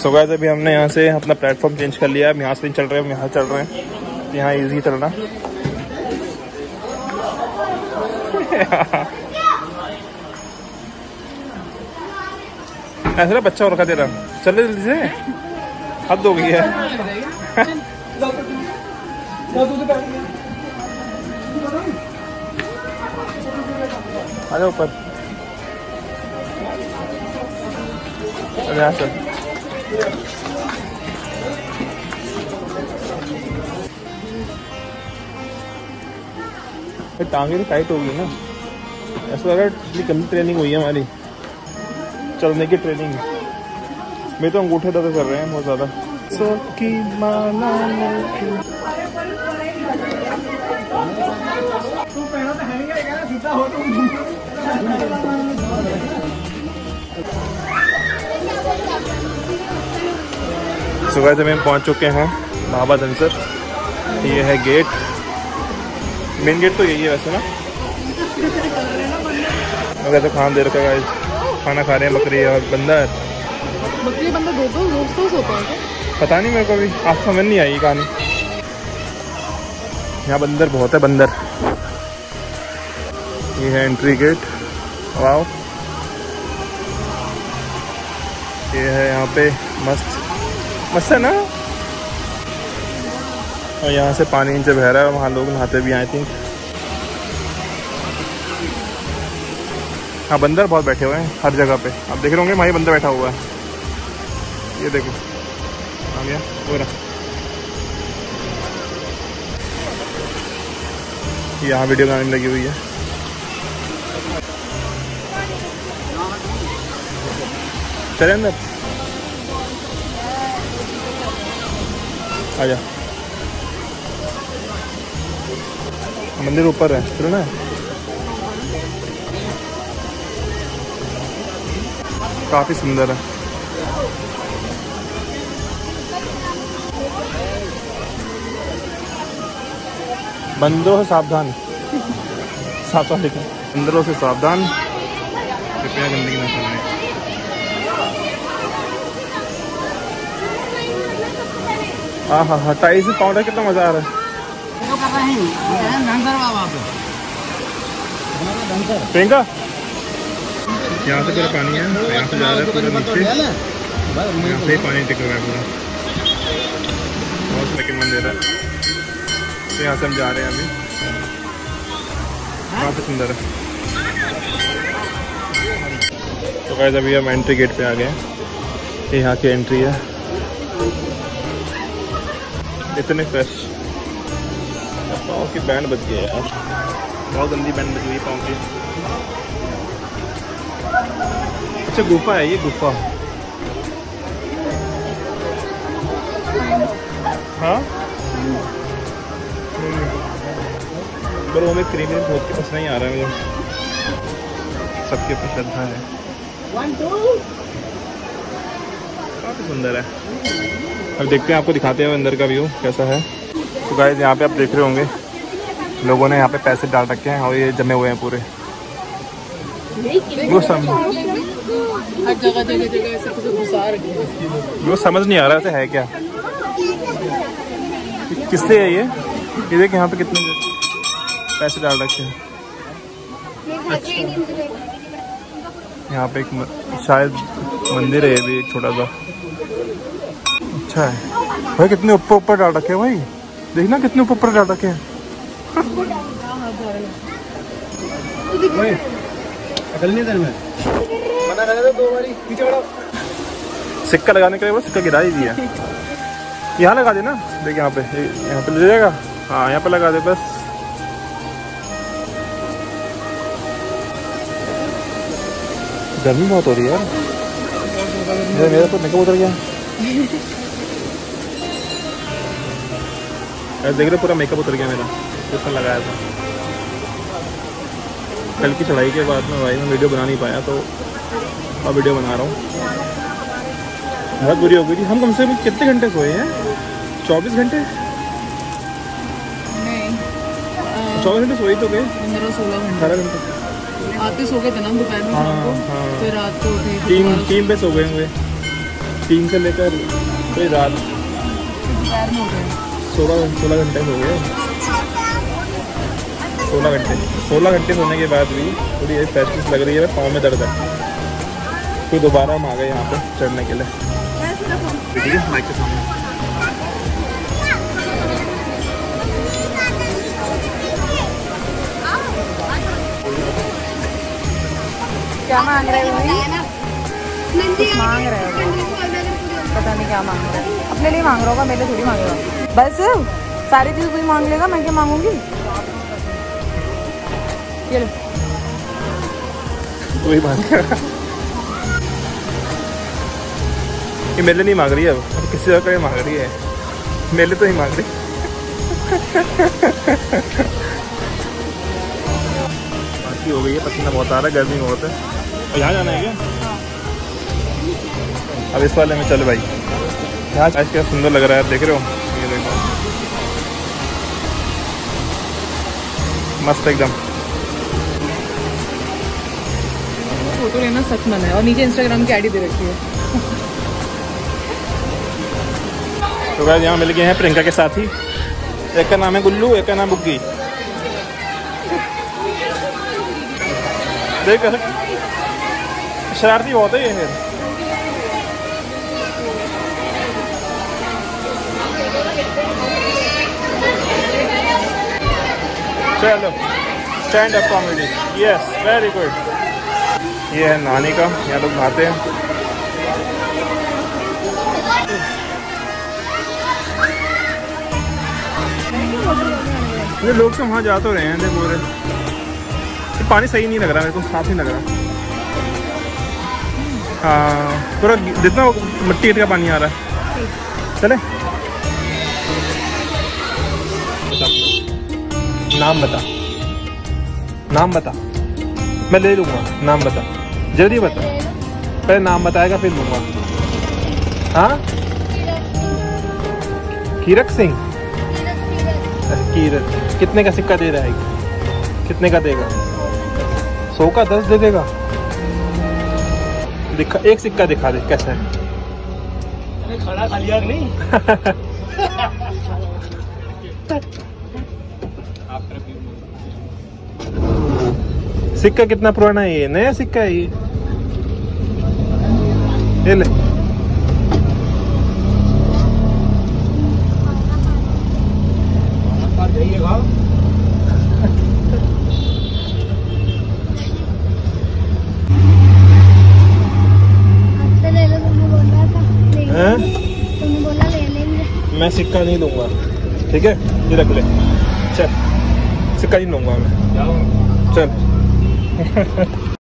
So guys अभी हमने यहाँ से अपना प्लेटफॉर्म चेंज कर लिया है। हम यहाँ से नहीं चल रहे हैं, हम यहाँ चल रहे हैं। यहाँ इजी चलना। ऐसा बच्चा और रखा तेरा, चल जल्दी से, हद हो गई है। आ जाओ ऊपर, यहाँ चल। टांगे भी टाइट होगी ना, ऐसा लग रहा है इतनी गंदी ट्रेनिंग हुई है हमारी, चलने की ट्रेनिंग। मैं तो अंगूठे दर्द कर रहे हैं बहुत ज़्यादा। सुबह से हम पहुंच चुके हैं बाबा धनसर। ये है गेट, मेन गेट तो यही है वैसे ना। मगर तो खाना दे रखा है, खाना खा रहे हैं। बकरी और बंदर, बकरी बंदर दो रोज होता है। पता नहीं मेरे को भी, आज समझ नहीं आई कहानी। यहाँ बंदर बहुत है, बंदर। ये है एंट्री गेट। वाओ, ये है यहाँ पे, मस्त है ना। और यहाँ से पानी नीचे बह रहा है, वहाँ लोग नहाते भी आई थिंक। हाँ बंदर बहुत बैठे हुए हैं हर जगह पे, आप देख रहे होंगे वहीं बंदर बैठा हुआ है। ये देखो आ गया पूरा। यहाँ वीडियो बनाने लगी हुई है। चले अंदर, आजा। मंदिर ऊपर है, चलो ना। काफी सुंदर है। बंदरों से सावधान, साफ लिखा, बंदरों से सावधान, कृपया गंदगी न फैलाएं। हाँ हाँ, टाइल्स से पाउडर, कितना मजा आ रहा है। प्रियंका, यहाँ से पूरा पानी है, यहाँ से जा रहा है पूरा नीचे, यहाँ से पानी टिक रहा है पूरा। बहुत लेकिन मंदिर है, तो यहाँ से हम जा रहे हैं अभी। काफी सुंदर है। तो गाइस अभी हम एंट्री गेट पे आ गए हैं। यहाँ की एंट्री है। इतने फ्रेश। पाँव की बैंड बच गई यार, बहुत गंदी बैंड बच गई पाँव की। अच्छा गुफा है ये, गुफा। हाँ पर वो में क्रीम बहुत के पसंद नहीं आ रहा है मुझे। सबके ऊपर श्रद्धा है। काफी सुंदर है। अब देखते हैं, आपको दिखाते हैं अंदर का व्यू कैसा है। तो गाइस यहाँ पे आप देख रहे होंगे लोगों ने यहाँ पे पैसे डाल रखे हैं और ये जमे हुए हैं पूरे। वो समझ नहीं आ रहा है क्या, किससे है ये देख यहाँ पे कितने पैसे डाल रखे हैं। अच्छा, यहाँ पे एक शायद मंदिर है, ये भी एक छोटा सा। अच्छा है भाई, कितने ऊपर डाल रखे हैं भाई, देखना कितने ऊपर डाल रखे हैं। सिक्का लगाने के लिए वो सिक्का गिरा ही दिया। यहाँ लगा दे ना, देख यहाँ पे ले जाएगा। हाँ यहाँ पे लगा दे बस। गर्मी बहुत हो रही है यार, मेरा तो मेकअप उतर गया। देख रहे पूरा मेकअप उतर गया मेरा, जिसमें लगाया था। कल की चढ़ाई के बाद में भाई मैं वीडियो बना नहीं पाया, तो अब वीडियो बना रहा हूँ। बहुत बुरी हो गई थी। हम कम से कम कितने घंटे सोए हैं? 24 घंटे नहीं, 24 घंटे सोए तो गए, 15-16 घंटे। 18 घंटे आते सो गए थे ना दोपहर में। हाँ हाँ, फिर रात को टीम पे सो गए हुए। 3 से लेकर कोई रात 16 घंटे हो गए। 16 घंटे सोने के बाद भी थोड़ी फ्रेशनेस लग रही है, पाँव में दर्द है। फिर दोबारा हम आ गए यहाँ पे चढ़ने के लिए। ठीक है, माइक के सामने। क्या मांग रहे हो? कुछ मांग रहे हो, पता नहीं क्या मांग रहे हो। अपने लिए मांग रहा होगा, मेरे लिए थोड़ी मांगेगा। बस सारी चीज कोई मांग लेगा, मैं क्या मांगूंगी? ये लो। वही मांग ये मेरे लिए नहीं मांग रही है, अब किसी और का मांग रही है। मेरे लिए तो नहीं मांग रही। बाकी हो गई है, पसीना बहुत आ रहा है, गर्मी बहुत है। और यहाँ जाना है क्या? अब इस वाले में चलो भाई। यहाँ आज क्या सुंदर लग रहा है, देख रहे हो? ये देखो, मस्त एकदम। फोटो लेना सच मन है, और नीचे इंस्टाग्राम की आईडी दे रखी है। तो गाइस यहाँ मिल गए हैं प्रियंका के साथी। एक का नाम है गुल्लू, एक का नाम बुग्गी। देख शरारती बहुत है ये। चलो stand up comedy, yes very good. ये है नानी का, यहाँ लोग नहाते हैं। ये लोग तो वहाँ जा तो रहे हैं, देखो रहे। पानी सही नहीं लग रहा मेरे को, साफ नहीं लग रहा। हाँ पूरा जितना मिट्टी का पानी आ रहा है। चले, नाम बता, नाम बता। मैं ले लूँगा, नाम बता, जल्दी बता। पहले नाम बताएगा फिर लूँगा। हाँ, कीरत सिंह। कीरत, कितने का सिक्का दे रहा है? कितने का देगा? 100 का 10 दे देगा। दिखा, एक सिक्का दिखा दे कैसा है। खाना खा लिया नहीं? सिक्का कितना पुराना है? ये नया सिक्का है ये ले। मैं सिक्का नहीं दूंगा, ठीक है? ये रख ले, चल। सिक्का नहीं दूंगा मैं, चल।